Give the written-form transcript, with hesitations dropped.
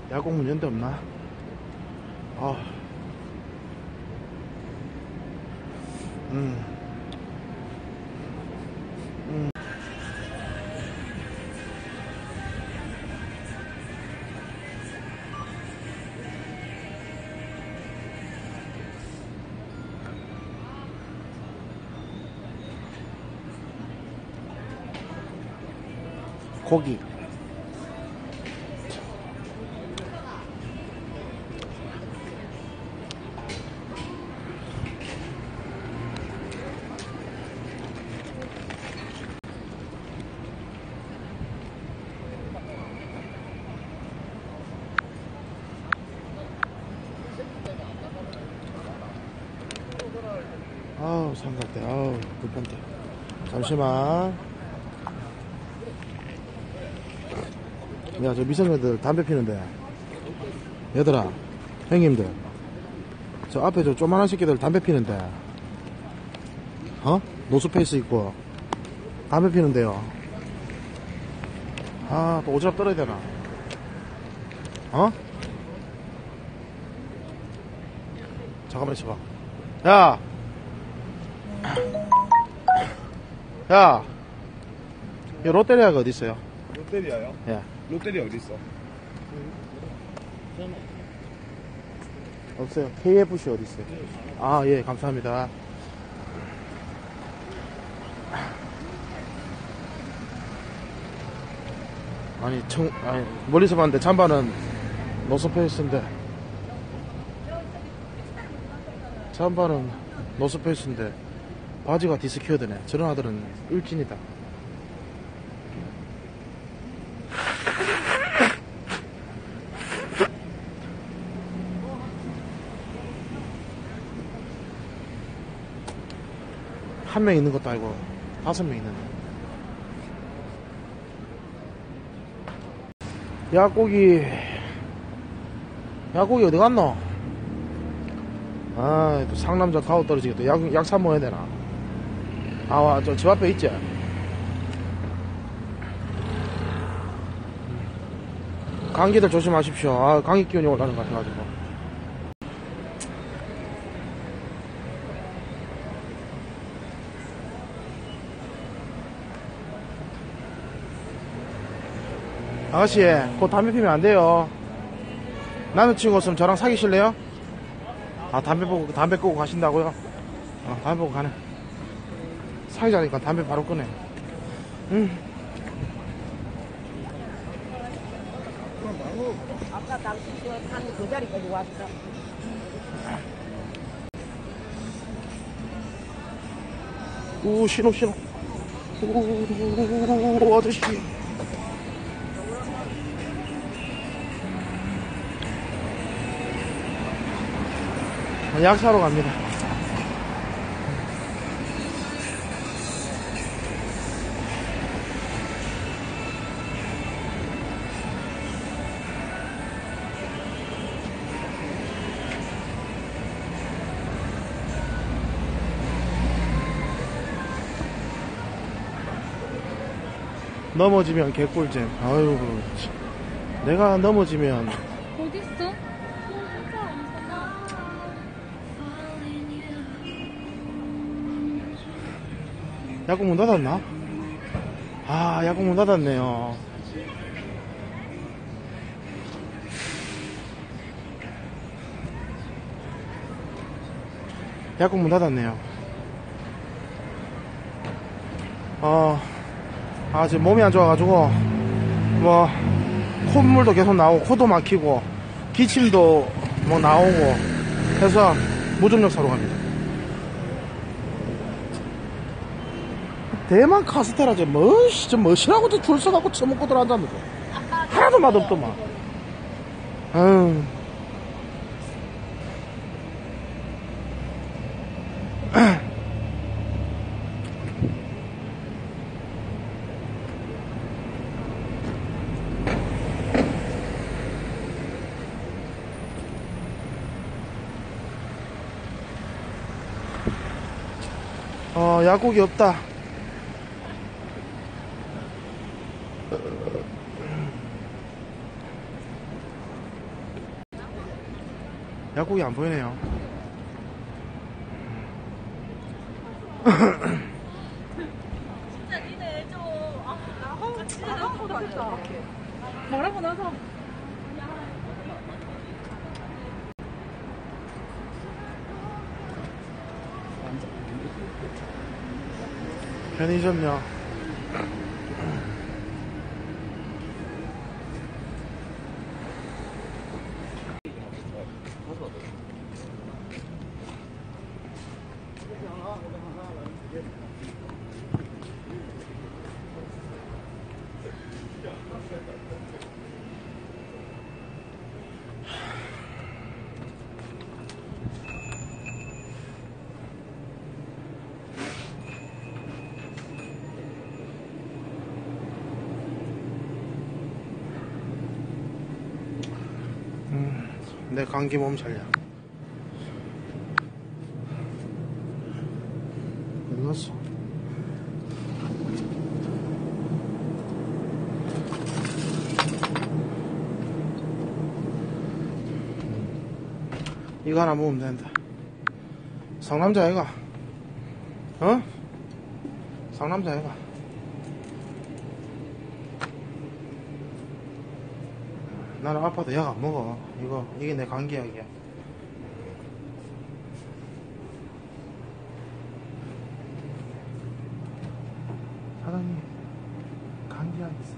야구문 연대 없나? 아, 고기. 아우, 삼각대. 아우, 불편대. 잠시만. 야, 저 미성년들 담배 피는데. 얘들아, 형님들. 저 앞에 저 조만한 새끼들 담배 피는데. 어? 노스페이스 있고. 담배 피는데요. 아, 또 오지랖 떨어야 되나? 어? 잠깐만 있어봐. 야! 야! 이 롯데리아가 어디 있어요? 롯데리아요? 예. 롯데리아 어디 있어? 없어요. KFC 어디 있어요? 아, 예, 감사합니다. 아니, 멀리서 봤는데 잠바는 노스페이스인데. 잠바는 노스페이스인데 바지가 디스큐어드네. 저런 아들은 일진이다. 한 명 있는 것도 아니고 5명 있는데. 약고기 어디 갔노? 아, 또 상남자 가오 떨어지겠다. 약 사 먹어야 되나? 아, 저 집 앞에 있지? 감기들 조심하십시오. 아, 감기 기운이 올라가는 것 같아가지고. 아가씨, 곧 담배 피면 안 돼요. 남자친구 없으면 저랑 사귀실래요? 아, 담배 끄고 가신다고요? 담배 끄고 가네. 사귀자니까 담배 바로 끄네. 아까 당신 그 자리까지 왔어. 신호. 아저씨. 약 사러 갑니다. 넘어지면 개꿀잼. 아유, 내가 넘어지면. 어딨어? 약국 문 닫았나? 아, 약국 문 닫았네요. 약국 문 닫았네요. 지금 몸이 안 좋아가지고, 콧물도 계속 나오고, 코도 막히고, 기침도 나오고, 해서 무중력 사러 갑니다. 대만 카스테라, 멋이라고 줄 서갖고 처먹고 들어앉았는데. 하나도 맛없더만. 아유. 약국이 없다. 약국이 안 보이네요. 진짜 니네 좀 진짜 나도 하겠다. 말하고 나서 편의점요. 내 감기 몸살이야. 어디 갔어? 이거 하나 먹으면 된다. 상남자 아이가? 어? 상남자 아이가? 나는 아파도 약 안 먹어. 이게 내 감기약이야. 사장님, 감기약 있어.